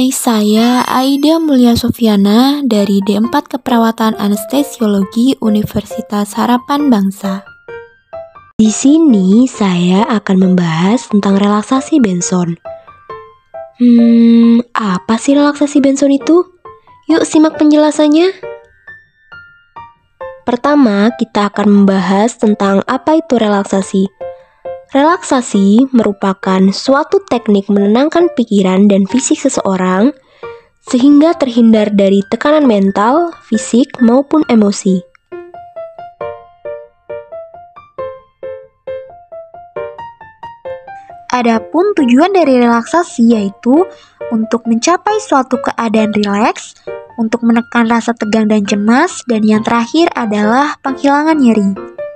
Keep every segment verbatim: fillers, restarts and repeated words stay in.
Hai, saya Aida Mulia Sofiana dari D empat Keperawatan Anestesiologi Universitas Harapan Bangsa. Di sini saya akan membahas tentang relaksasi Benson. Hmm, apa sih relaksasi Benson itu? Yuk simak penjelasannya. Pertama, kita akan membahas tentang apa itu relaksasi. Relaksasi merupakan suatu teknik menenangkan pikiran dan fisik seseorang sehingga terhindar dari tekanan mental, fisik, maupun emosi. Adapun tujuan dari relaksasi yaitu untuk mencapai suatu keadaan rileks, untuk menekan rasa tegang dan cemas, dan yang terakhir adalah penghilangan nyeri.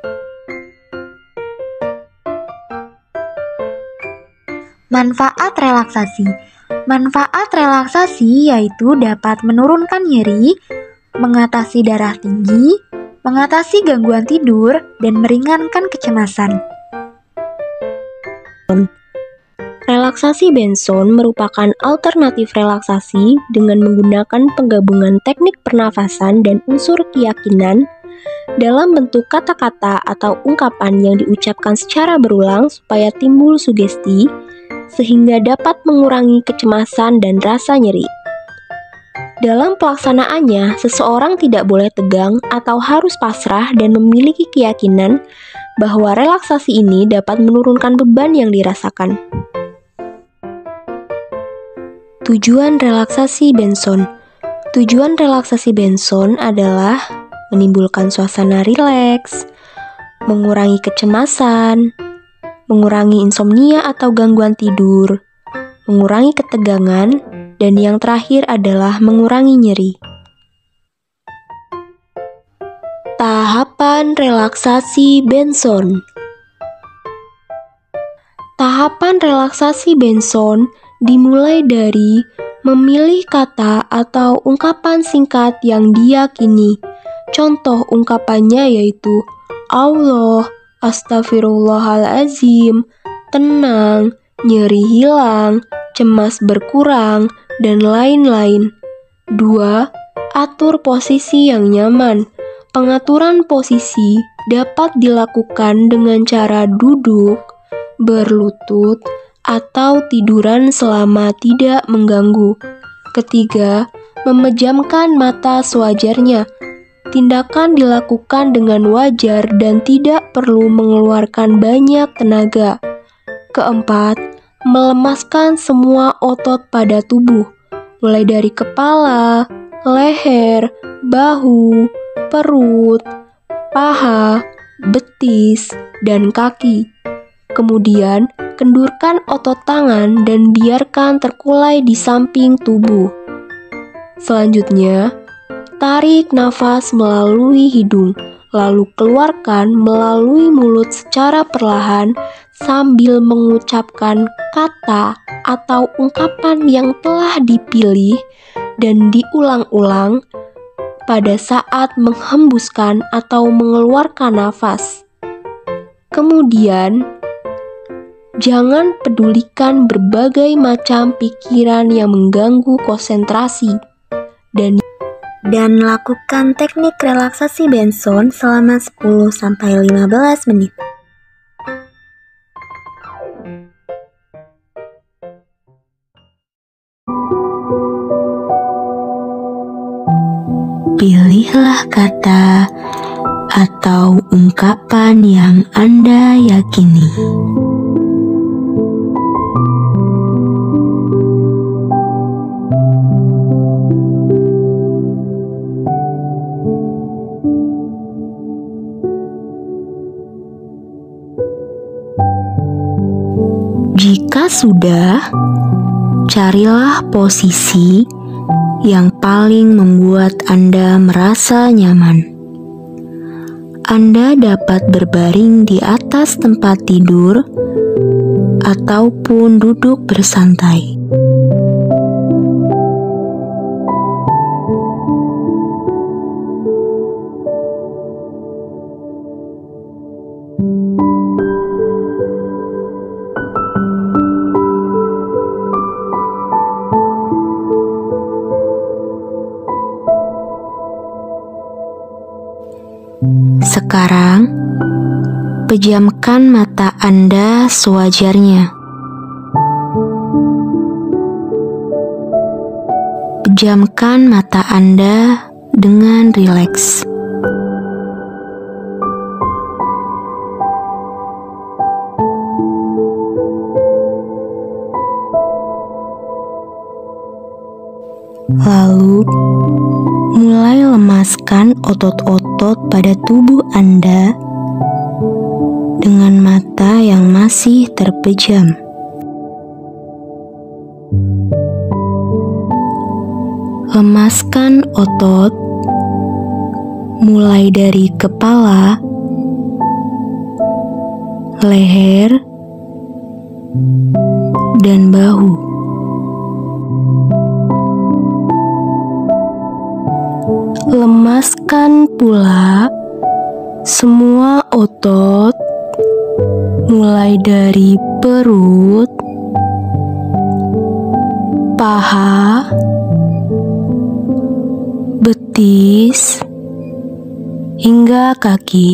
Manfaat relaksasi. Manfaat relaksasi yaitu dapat menurunkan nyeri, mengatasi darah tinggi, mengatasi gangguan tidur, dan meringankan kecemasan. Relaksasi Benson merupakan alternatif relaksasi dengan menggunakan penggabungan teknik pernafasan dan unsur keyakinan dalam bentuk kata-kata atau ungkapan yang diucapkan secara berulang supaya timbul sugesti, sehingga dapat mengurangi kecemasan dan rasa nyeri. Dalam pelaksanaannya, seseorang tidak boleh tegang atau harus pasrah dan memiliki keyakinan bahwa relaksasi ini dapat menurunkan beban yang dirasakan. Tujuan relaksasi Benson. Tujuan relaksasi Benson adalah menimbulkan suasana rileks, mengurangi kecemasan, mengurangi insomnia atau gangguan tidur, mengurangi ketegangan, dan yang terakhir adalah mengurangi nyeri. Tahapan relaksasi Benson. Tahapan relaksasi Benson dimulai dari memilih kata atau ungkapan singkat yang diyakini. Contoh ungkapannya yaitu Allah, Astagfirullahaladzim, tenang, nyeri hilang, cemas berkurang, dan lain-lain. Dua. Atur posisi yang nyaman. Pengaturan posisi dapat dilakukan dengan cara duduk, berlutut, atau tiduran selama tidak mengganggu. Ketiga, memejamkan mata sewajarnya. Tindakan dilakukan dengan wajar dan tidak perlu mengeluarkan banyak tenaga. Keempat, melemaskan semua otot pada tubuh, mulai dari kepala, leher, bahu, perut, paha, betis, dan kaki. Kemudian, kendurkan otot tangan dan biarkan terkulai di samping tubuh. Selanjutnya, tarik nafas melalui hidung, lalu keluarkan melalui mulut secara perlahan sambil mengucapkan kata atau ungkapan yang telah dipilih dan diulang-ulang pada saat menghembuskan atau mengeluarkan nafas. Kemudian, jangan pedulikan berbagai macam pikiran yang mengganggu konsentrasi dan Dan lakukan teknik relaksasi Benson selama sepuluh sampai lima belas menit. Pilihlah kata atau ungkapan yang Anda yakini. Jika sudah, carilah posisi yang paling membuat Anda merasa nyaman. Anda dapat berbaring di atas tempat tidur ataupun duduk bersantai. Sekarang, pejamkan mata Anda sewajarnya. Pejamkan mata Anda dengan rileks. Lalu, mulai lemaskan otot-otot pada tubuh Anda dengan mata yang masih terpejam. Lemaskan otot mulai dari kepala, leher, dan bahu. Lemaskan pula semua otot mulai dari perut, paha, betis, hingga kaki.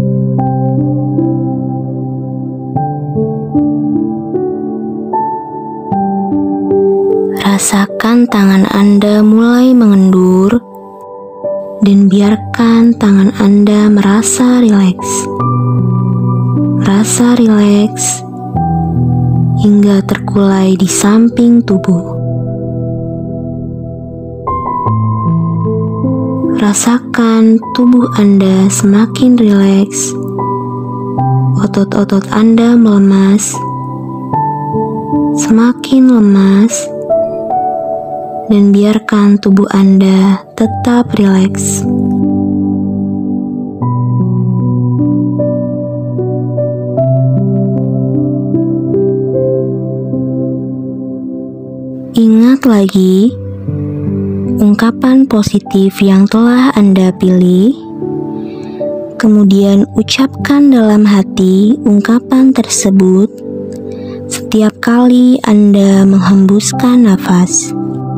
Rasakan tangan Anda mulai mengendur dan biarkan tangan Anda merasa rileks. Merasa rileks hingga terkulai di samping tubuh. Rasakan tubuh Anda semakin rileks. Otot-otot Anda melemas, semakin lemas, dan biarkan tubuh Anda tetap rileks. Ingat lagi ungkapan positif yang telah Anda pilih, kemudian ucapkan dalam hati ungkapan tersebut setiap kali Anda menghembuskan nafas.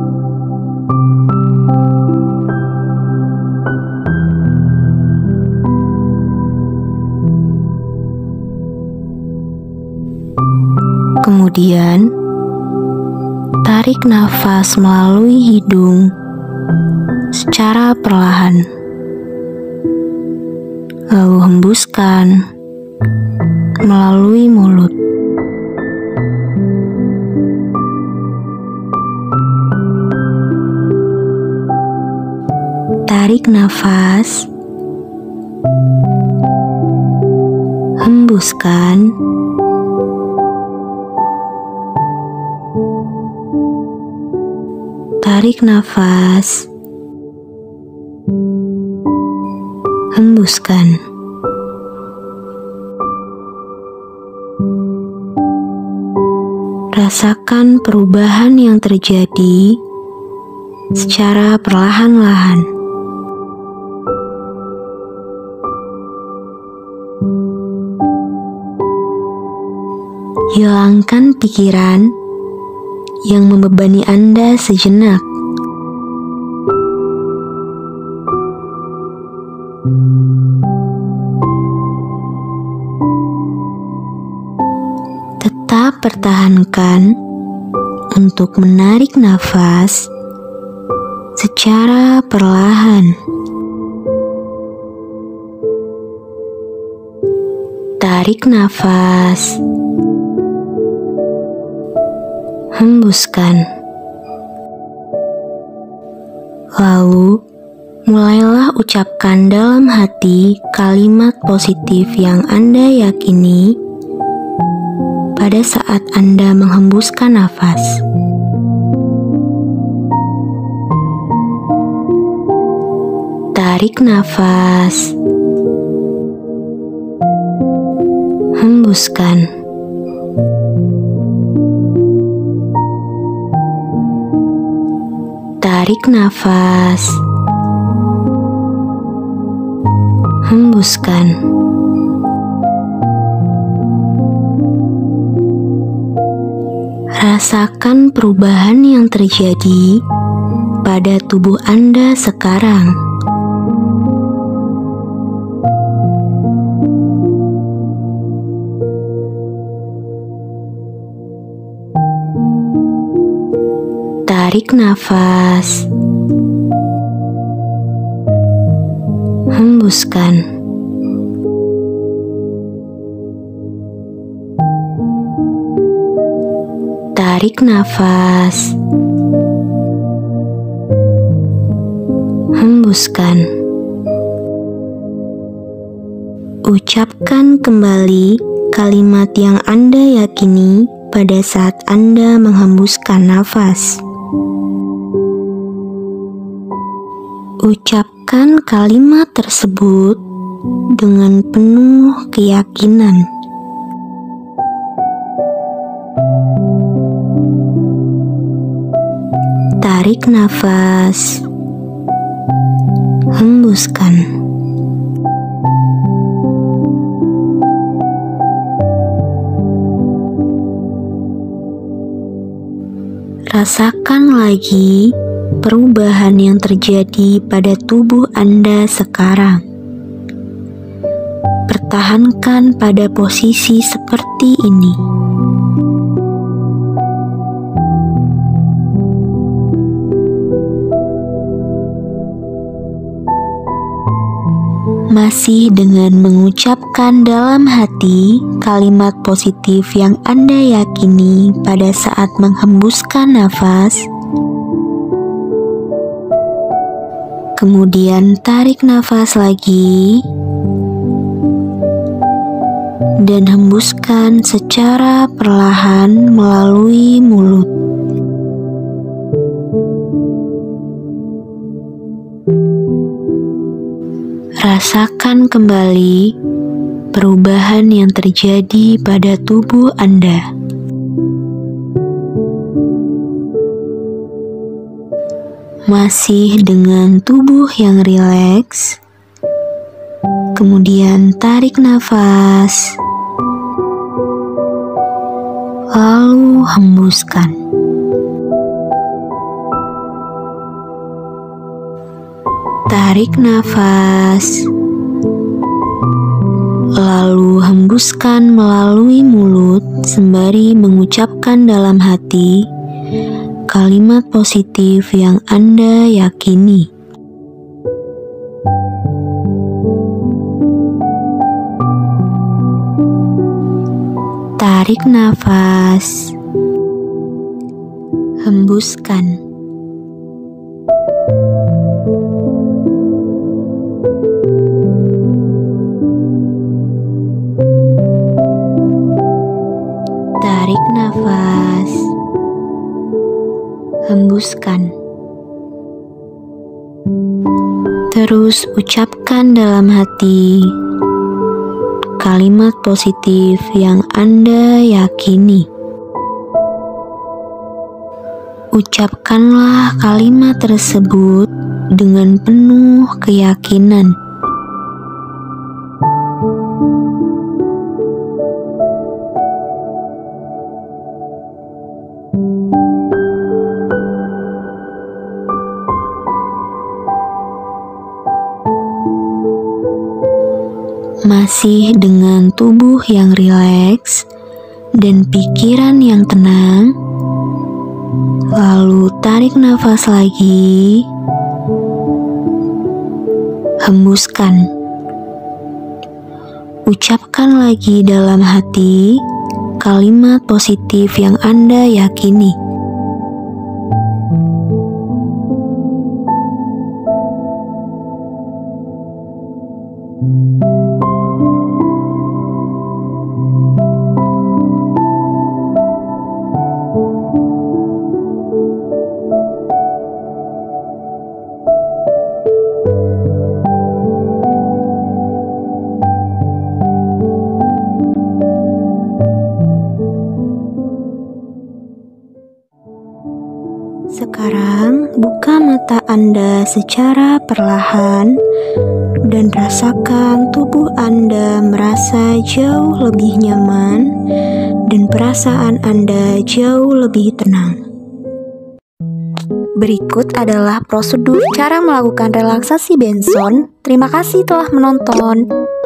Kemudian, tarik nafas melalui hidung secara perlahan, lalu hembuskan melalui mulut. Tarik nafas, hembuskan, tarik nafas, hembuskan. Rasakan perubahan yang terjadi secara perlahan-lahan. Hilangkan pikiran yang membebani Anda sejenak. Tetap pertahankan untuk menarik nafas secara perlahan. Tarik nafas, hembuskan. Lalu, mulailah ucapkan dalam hati kalimat positif yang Anda yakini pada saat Anda menghembuskan nafas. Tarik nafas, hembuskan. Tarik nafas, hembuskan. Rasakan perubahan yang terjadi pada tubuh Anda sekarang. Tarik nafas. Hembuskan. Tarik nafas. Hembuskan. Ucapkan kembali kalimat yang Anda yakini pada saat Anda menghembuskan nafas. Ucapkan kalimat tersebut dengan penuh keyakinan. Tarik nafas. Hembuskan. Rasakan lagi perubahan yang terjadi pada tubuh Anda sekarang. Pertahankan pada posisi seperti ini. Masih dengan mengucapkan dalam hati kalimat positif yang Anda yakini pada saat menghembuskan nafas. Kemudian tarik nafas lagi dan hembuskan secara perlahan melalui mulut. Rasakan kembali perubahan yang terjadi pada tubuh Anda. Masih dengan tubuh yang rileks, kemudian tarik nafas, lalu hembuskan. Tarik nafas, lalu hembuskan melalui mulut sembari mengucapkan dalam hati kalimat positif yang Anda yakini. Tarik nafas, hembuskan. Tarik nafas, hembuskan. Terus ucapkan dalam hati kalimat positif yang Anda yakini. Ucapkanlah kalimat tersebut dengan penuh keyakinan. Masih dengan tubuh yang rileks dan pikiran yang tenang, lalu tarik nafas lagi, hembuskan. Ucapkan lagi dalam hati kalimat positif yang Anda yakini. Sekarang buka mata Anda secara perlahan dan rasakan tubuh Anda merasa jauh lebih nyaman dan perasaan Anda jauh lebih tenang. Berikut adalah prosedur cara melakukan relaksasi Benson. Terima kasih telah menonton.